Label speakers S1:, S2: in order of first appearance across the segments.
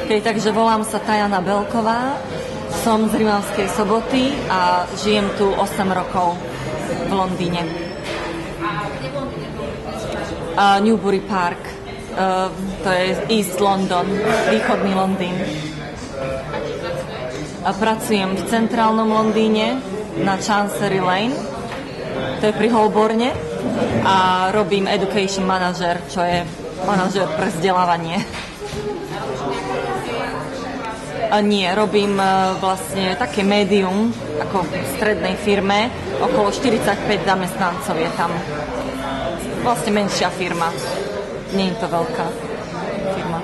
S1: Takže volám sa Tajana Belková, som z Rimavskej Soboty a žijem tu 8 rokov v Londýne. Newbury Park, to je East London, východný Londýn. Pracujem v centrálnom Londýne na Chancery Lane, to je pri Holborne, a robím education manager, čo je manažer pre vzdelávanie. Nie, robím vlastne také médium, ako v strednej firme, okolo 45 zamestnancov je tam. Vlastne menšia firma, nie je to veľká firma.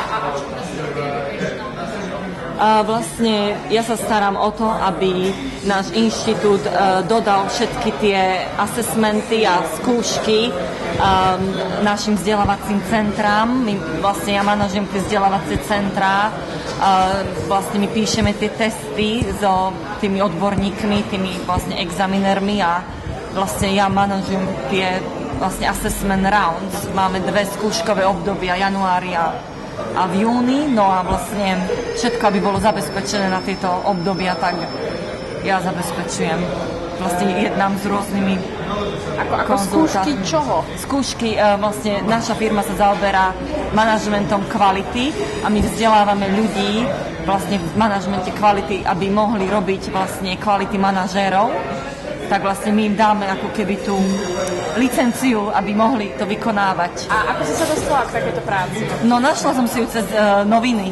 S1: A vlastne ja sa starám o to, aby náš inštitút dodal všetky tie assessmenty a skúšky našim vzdelávacím centrám. Ja manažujem tie vzdelávacie centrá. Vlastne my píšeme tie testy so tými odborníkmi, tými vlastne examinermi a vlastne ja manažujem tie vlastne assessment rounds. Máme 2 skúškové obdobia, januári a v júni, no a vlastne všetko, aby bolo zabezpečené na tieto obdobia, tak ja zabezpečujem. Vlastne jednám s rôznymi
S2: Ako skúšky čoho?
S1: Skúšky, vlastne naša firma sa zaoberá manažmentom kvality a my vzdelávame ľudí vlastne v manažmente kvality, aby mohli robiť vlastne kvality manažérov. Tak vlastne my im dáme ako keby tú licenciu, aby mohli to vykonávať.
S2: A ako si sa dostala k takéto práci?
S1: No, našla som si ju cez noviny.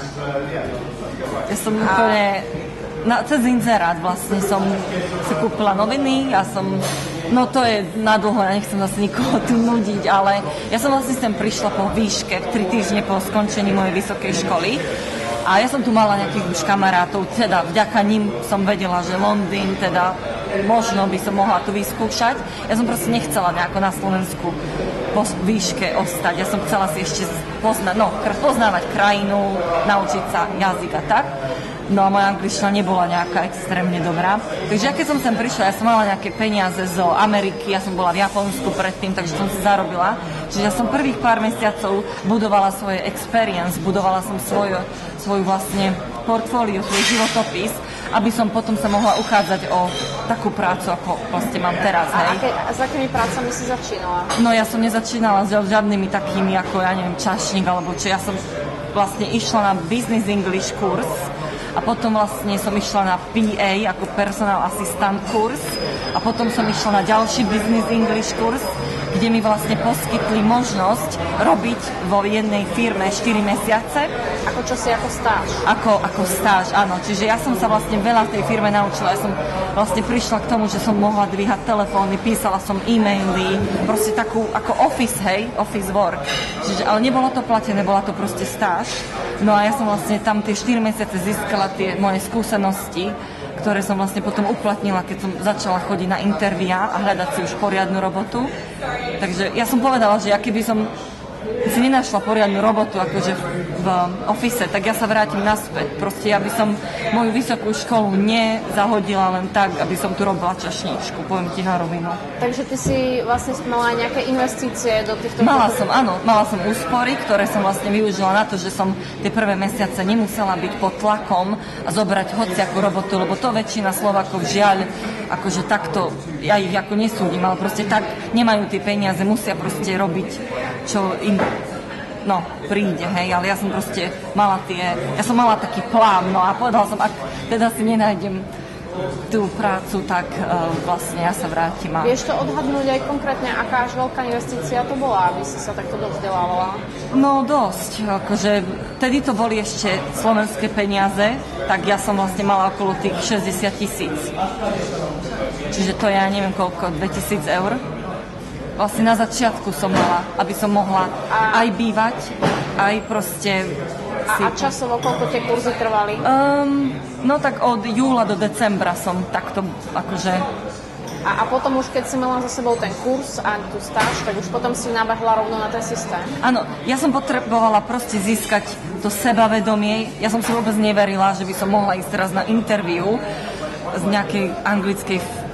S1: Ja som úplne... cez inzerát vlastne som si kúpila noviny, no to je nadlho, ja nechcem zase nikoho tu nudiť, ale ja som vlastne sem prišla po výške 3 týždne po skončení mojej vysokej školy a ja som tu mala nejakých už kamarátov, teda vďaka nim som vedela, že Londýn, teda možno by som mohla tu vyskúšať. Ja som proste nechcela nejako na Slovensku po výške ostať. Ja som chcela si ešte poznávať krajinu, naučiť sa jazyk a tak. No a moja angličtina nebola nejaká extrémne dobrá. Takže ja keď som sem prišla, ja som mala nejaké peniaze zo Ameriky, ja som bola v Japonsku predtým, takže som si zarobila. Čiže ja som prvých pár mesiacov budovala svoje experience, budovala som svoju vlastne portfólio, svoj životopis, aby som potom sa mohla uchádzať o takú prácu, ako vlastne mám teraz. Hej.
S2: A s akými prácami si začínala?
S1: No ja som nezačínala s žiadnymi takými, ako ja neviem, čašník, alebo čo. Ja som vlastne išla na Business English kurz a potom vlastne som išla na PA, ako personal assistant kurz a potom som išla na ďalší Business English kurz, kde mi vlastne poskytli možnosť robiť vo jednej firme 4 mesiace.
S2: Ako čosi, ako stáž?
S1: Ako stáž, áno. Čiže ja som sa vlastne veľa v tej firme naučila. Ja som vlastne prišla k tomu, že som mohla dvíhať telefóny, písala som e-maily, proste takú ako office, hej, office work. Čiže, ale nebolo to platené, bola to proste stáž. No a ja som vlastne tam tie 4 mesiace získala tie moje skúsenosti, ktoré som vlastne potom uplatnila, keď som začala chodiť na intervíá a hľadať si už poriadnu robotu. Takže ja som povedala, že ja keby som si nenašla poriadnu robotu akože v office, tak ja sa vrátim naspäť. Proste ja by som moju vysokú školu nezahodila len tak, aby som tu robila čašníčku, poviem ti na rovinu.
S2: Takže ty si vlastne mala nejaké investície do týchto...
S1: Mala som úspory, ktoré som vlastne využila na to, že som tie prvé mesiace nemusela byť pod tlakom a zobrať hociakú robotu, lebo to väčšina Slovákov žiaľ, akože takto, ja ich ako nesúdim, ale proste tak nemajú tie peniaze, musia proste robiť, čo im príde, hej, ale ja som proste ja som mala taký plán, no a povedala som, ak teda si nenájdem tú prácu, tak vlastne ja sa vrátim.
S2: Vieš to odhadnúť aj konkrétne, aká až veľká investícia to bola, aby si sa takto dovzdelávala?
S1: No dosť, akože vtedy to boli ešte slovenské peniaze, tak ja som vlastne mala okolo tých 60 000. Čiže to je, ja neviem koľko, 2000 eur. Vlastne na začiatku som mala, aby som mohla aj bývať, aj proste...
S2: A časovo koľko tie kurzy trvali?
S1: No tak od júla do decembra som takto akože...
S2: A potom už keď si mala za sebou ten kurz a tú stáž, tak už potom si nabehla rovno na ten systém?
S1: Áno, ja som potrebovala proste získať to sebavedomie. Ja som si vôbec neverila, že by som mohla ísť teraz na interview z nejakej anglickej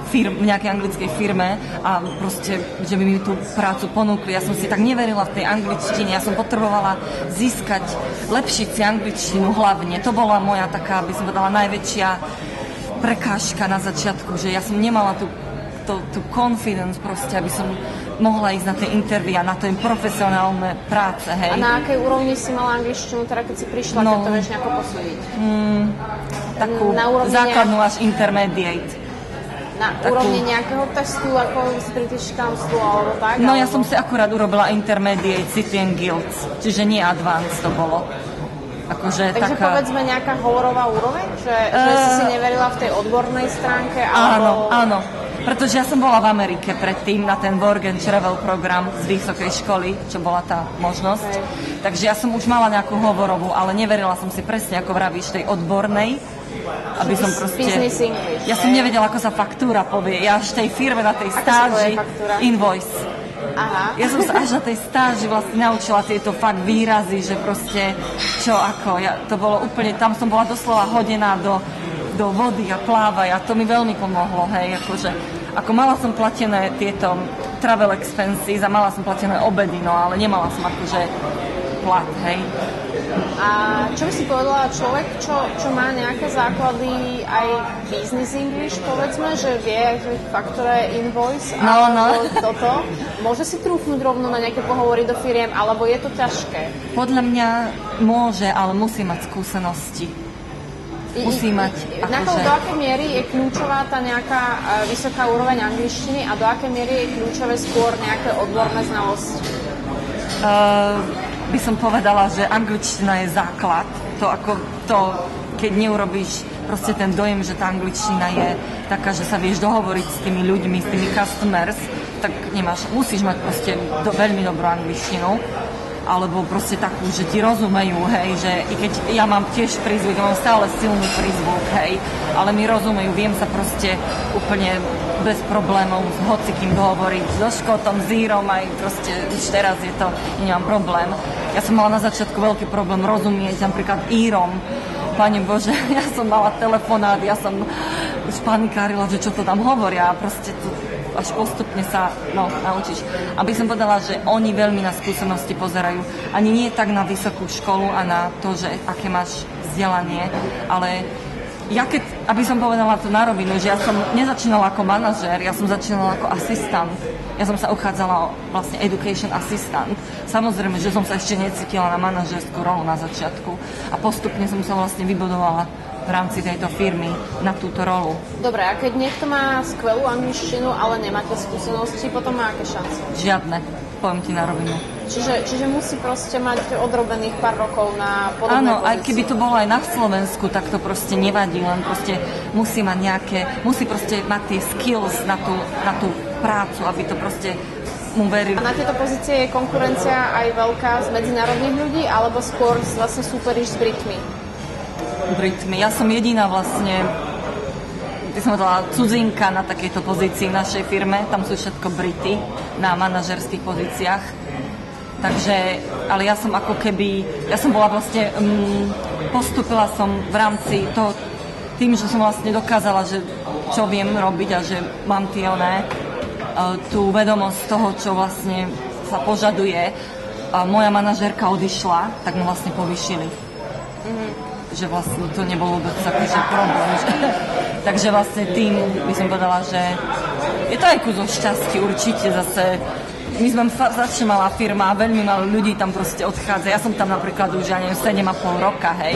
S1: v nejakej anglickej firme a proste, že by mi tú prácu ponúkli. Ja som si tak neverila v tej angličtine, ja som potrebovala získať, lepšiť si angličtinu hlavne. To bola moja taká, by som povedala, najväčšia prekážka na začiatku, že ja som nemala tú confidence proste, aby som mohla ísť na tie interview a na tie profesionálne práce, hej.
S2: A na akej úrovni si mala angličtinu, teda keď si prišla, keď to vieš nejako posúdiť?
S1: Takú základnú až intermediate.
S2: Na úrovni nejakého testu, ako z British Council alebo tak?
S1: No ja som si akurát urobila Intermediate City and Guilds, čiže nie Advanced to bolo. Akože
S2: takže
S1: taká...
S2: povedzme nejaká hovorová úroveň? Že si neverila v tej odbornej stránke? Alebo...
S1: Áno, pretože ja som bola v Amerike predtým na ten Work and Travel program z vysokej školy, čo bola tá možnosť. Takže ja som už mala nejakú hovorovú, ale neverila som si presne, ako vravíš, tej odbornej. Aby som proste...
S2: Business English.
S1: Ja som nevedela, ako sa faktúra povie. Ja až v tej firme na tej stáži... Invoice.
S2: Aha.
S1: Ja som sa až na tej stáži vlastne naučila tieto fakt výrazy, že proste čo ako. To bolo úplne... Tam som bola doslova hodená do vody a plávať a to mi veľmi pomohlo, hej, akože... Ako mala som platené tieto travel expenses a mala som platené obedy, no ale nemala som akože plat, hej.
S2: A čo by si povedala človek, čo má nejaké základy aj business English, povedzme, že vie faktore invoice alebo toto, môže si trúfnuť rovno na nejaké pohovory do firiem, alebo je to ťažké?
S1: Podľa mňa môže, ale musí mať skúsenosti. Musí mať...
S2: Do akej miery je kľúčová tá nejaká vysoká úroveň angličtiny a do akej miery je kľúčové skôr nejaké odborné znalosti?
S1: By som povedala, že angličtina je základ. Keď neurobíš proste ten dojem, že tá angličtina je taká, že sa vieš dohovoriť s tými ľuďmi, s tými customers, tak musíš mať proste veľmi dobrú angličtinu, alebo proste takú, že ti rozumejú, hej, že i keď ja mám tiež prízvuk, mám stále silný prízvuk, hej, ale mi rozumejú, viem sa proste úplne bez problémov s hocikým dohovoriť, so Škotom, s Írom, aj proste už teraz nemám problém. Ja som mala na začiatku veľký problém rozumieť napríklad Írom. Pane Bože, ja som mala telefonát, ja som už panikárila, že čo to tam hovoria a proste to až postupne sa naučíš. Aby som povedala, že oni veľmi na skúsenosti pozerajú. Ani nie tak na vysokú školu a na to, že aké máš vzdelanie, ale aby som povedala to na rovinu, že ja som nezačínala ako manažér, ja som začínala ako asistent. Ja som sa uchádzala vlastne education assistant. Samozrejme, že som sa ešte necítila na manažérskú rolu na začiatku a postupne som sa vlastne vybudovala v rámci tejto firmy na túto rolu.
S2: Dobre, a keď niekto má skvelú angličtinu, ale nemáte skúsenosti, potom má aké šance?
S1: Žiadne, poviem ti na rovinu.
S2: Čiže musí proste mať odrobených pár rokov na podobné pozície. Áno,
S1: aj keby to bolo aj na Slovensku, tak to proste nevadí, len proste musí proste mať tie skills na tú prácu, aby to proste mu verili.
S2: A na tieto pozície je konkurencia aj veľká z medzinárodných ľudí, alebo skôr vlastne súperíš s Britmi?
S1: Ja som jediná vlastne, by som povedala, cudzinka na takejto pozícii v našej firme. Tam sú všetko Briti na manažerských pozíciách. Takže, ale ja som bola vlastne, postúpila som v rámci toho, tým, že som vlastne dokázala, že čo viem robiť a že mám tú vedomosť toho, čo vlastne sa požaduje. A moja manažérka odišla, tak ma vlastne povýšili. Že vlastne to nebolo vôbec akože problém. Takže vlastne tým by som povedala, že je to aj kus o šťastí určite zase. My sme začne malá firma a veľmi málo ľudí tam proste odchádza. Ja som tam napríklad už, 7,5 roka, hej.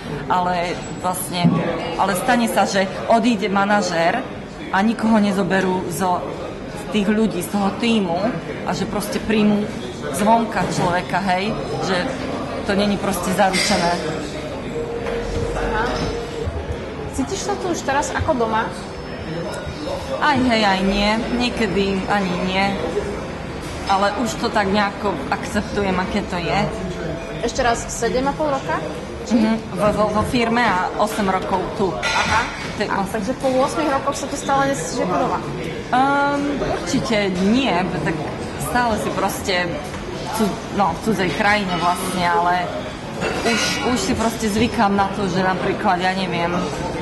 S1: Ale stane sa, že odíde manažér a nikoho nezoberú z tých ľudí, z toho tímu a že proste príjmu zvonka človeka, hej. Že to není proste zaručené.
S2: Cítiš sa tu už teraz ako doma?
S1: Aj hej, aj nie. Niekedy ani nie. Ale už to tak nejako akceptujem, aké to je.
S2: Ešte raz, 7,5 roka?
S1: Vo firme a 8 rokov tu.
S2: Aha. Takže po 8 rokoch sa tu stále necítiš ako doma?
S1: Určite nie, tak stále si proste v cudzej krajine vlastne, ale už si proste zvykám na to, že napríklad, ja neviem,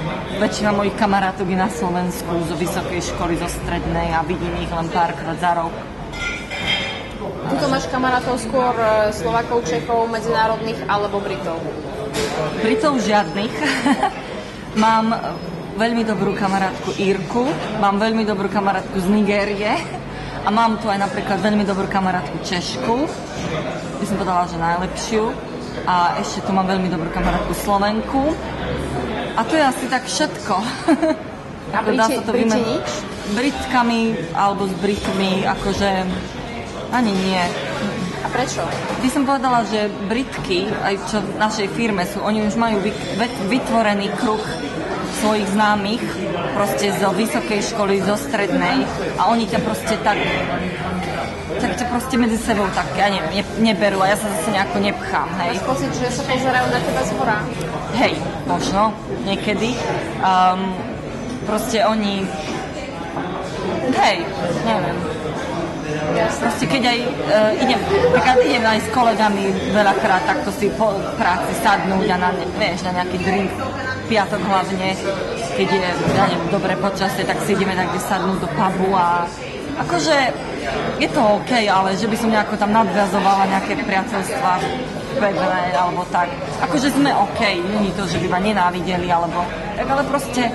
S1: väčšina mojich kamarátok je na Slovensku zo vysokej školy, zo strednej a vidím ich len párkrát za rok.
S2: Tuto máš kamarátov skôr Slovákov, Čechov, medzinárodných alebo Britov?
S1: Britov žiadnych. Mám veľmi dobrú kamarátku Írku, mám veľmi dobrú kamarátku z Nigérie a mám tu aj napríklad veľmi dobrú kamarátku Češku. By som povedala, že najlepšiu. A ešte tu mám veľmi dobrú kamarátku Slovenku. A to je asi tak všetko.
S2: A Briti nič?
S1: Britkami alebo s Britmi, akože ani nie.
S2: A prečo?
S1: By som povedala, že Britky, aj čo v našej firme sú, oni už majú vytvorený kruh svojich známych, proste zo vysokej školy, zo strednej a oni ťa proste tak ťa proste medzi sebou tak, ja neviem, neberú a ja sa zase nejako nepchám, hej.
S2: Máš pocit, že sa pozerajú na teba zhora?
S1: Hej, možno, niekedy. Proste oni, hej, neviem. Proste keď aj idem aj s kolegami veľakrát takto si po práci sadnúť a na nejaký drink, piatok hlavne, keď je, ja neviem, dobré počasie, tak si ideme tak sadnúť do pubu a akože je to OK, ale že by som nejako tam nadviazovala nejaké priateľstvá pevné alebo tak. Akože sme OK, nie je to, že by ma nenávideli alebo tak, ale proste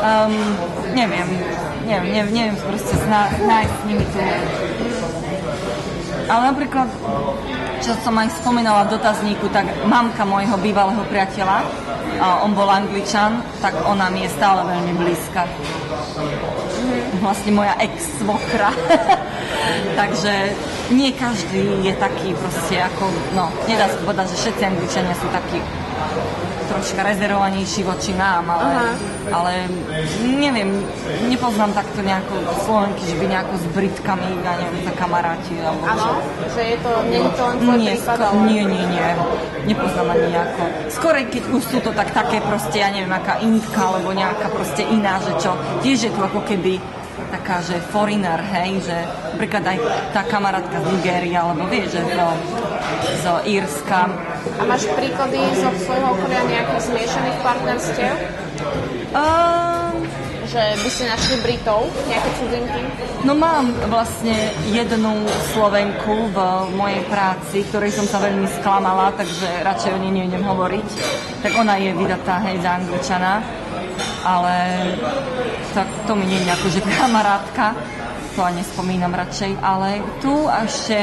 S1: neviem proste nájsť s nimi tu. Ale napríklad, čo som aj spomínala v dotazníku, tak mamka môjho bývalého priateľa, on bol Angličan, tak ona mi je stále veľmi blízka. Vlastne moja ex-svokra. Takže nie každý je taký proste ako, no, nedá sa povedať, že všetci Angličania sú takí troška rezervovanejší voči nám, ale neviem, nepoznám takto nejako Slovenky, že by nejako s Britkami, ja neviem, sa kamaráti.
S2: Áno, že je to, nie je to len tvoj prípad, ale...
S1: Nie, nepoznám ani nejako. Skôr keď už sú to tak také proste, ja neviem, aká Indka, alebo nejaká proste iná, že čo, tiež je tu ako keby taká, že foreigner, hej, že napríklad aj tá kamarátka z Nigérie, alebo vieš, že zo Írska.
S2: A máš príklady zo svojho okolia nejakých zmiešaných partnerstiev? Že by si našli Britov, nejaké cudzinky?
S1: No mám vlastne jednu Slovenku v mojej práci, ktorej som sa veľmi sklamala, takže radšej o nej nejdem hovoriť. Tak ona je vydatá, hej, za Angličana. Ale tak to mi nie je akože kamarátka, to ani nespomínam radšej, ale tu ešte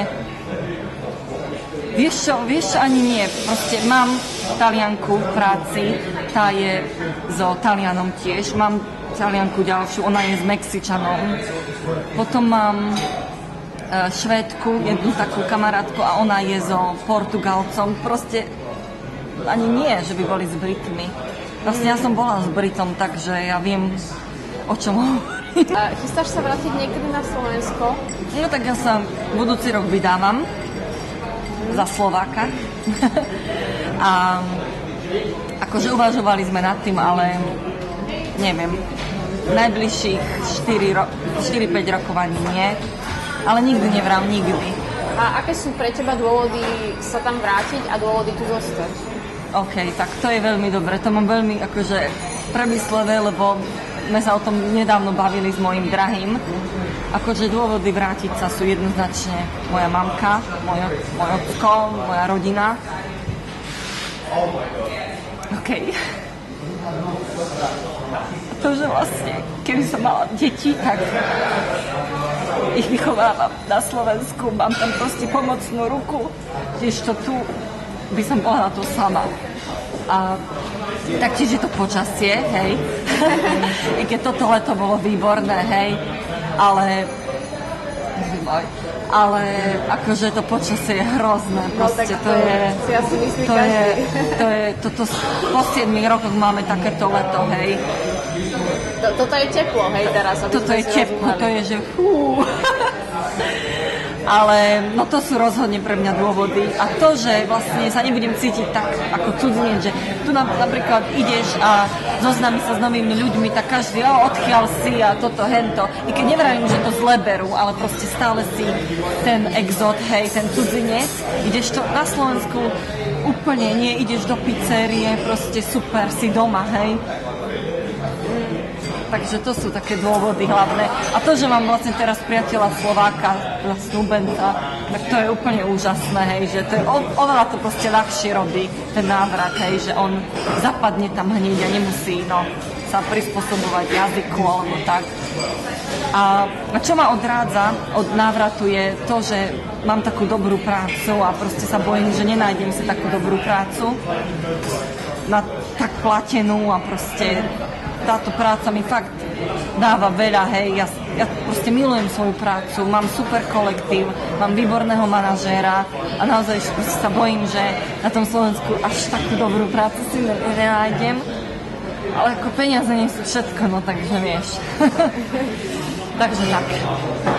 S1: vieš čo, ani nie, proste mám Talianku v práci, tá je so Talianom tiež, mám Talianku ďalšiu, ona je s Mexičanom, potom mám Švédku, jednu takú kamarátku a ona je so Portugalcom, proste ani nie, že by boli s Britmi. Vlastne ja som bola s Britom, takže ja viem, o čom hovorím.
S2: Chystáš sa vrátiť niekedy na Slovensko?
S1: No tak ja sa budúci rok vydávam za Slováka. A akože uvažovali sme nad tým, ale neviem, najbližších 4-5 rokov ani nie, ale nikdy nevrám, nikdy.
S2: A aké sú pre teba dôvody sa tam vrátiť a dôvody tu zostať?
S1: OK, tak to je veľmi dobre. To mám veľmi akože premyslené, lebo sme sa o tom nedávno bavili s mojím drahým. Akože dôvody vrátiť sa sú jednoznačne moja mamka, môj ocko, moja rodina. OK. To, že vlastne, keby som mala deti, tak ich vychovávam na Slovensku, mám tam proste pomocnú ruku, kdežto tu by som bola na to sama. A taktiež je to počasie, hej. I keď toto leto bolo výborné, hej. Ale akože to počasie je hrozné. Proste
S2: no,
S1: toto po 7 rokoch máme takéto leto, hej.
S2: Toto je teplo, hej, teraz.
S1: Toto je teplo, to je, že Ale no to sú rozhodne pre mňa dôvody. A to, že vlastne sa nebudem cítiť tak ako cudzinec, že tu napríklad ideš a zoznámi sa s novými ľuďmi, tak každý, odkiaľ si a toto, hento. I keď nevravím, že to zle berú, ale proste stále si ten exot, hej, ten cudzinec. Ideš to na Slovensku úplne nie, ideš do pizzerie, proste super, si doma, hej. Takže to sú také dôvody hlavné. A to, že mám vlastne teraz priateľa Slováka, snúbenca, tak to je úplne úžasné, hej, že to je oveľa to proste ľahšie robí, ten návrat, hej, že on zapadne tam hneď a nemusí, sa prispôsobovať jazyku alebo tak. A čo ma odrádza od návratu je to, že mám takú dobrú prácu a proste sa bojím, že nenájdem si takú dobrú prácu tak platenú a proste táto práca mi fakt dáva veľa, hej, ja proste milujem svoju prácu, mám super kolektív, mám výborného manažéra a naozaj sa bojím, že na tom Slovensku až takú dobrú prácu si nenájdem, ale ako peniaze nie sú všetko, takže vieš. Takže tak.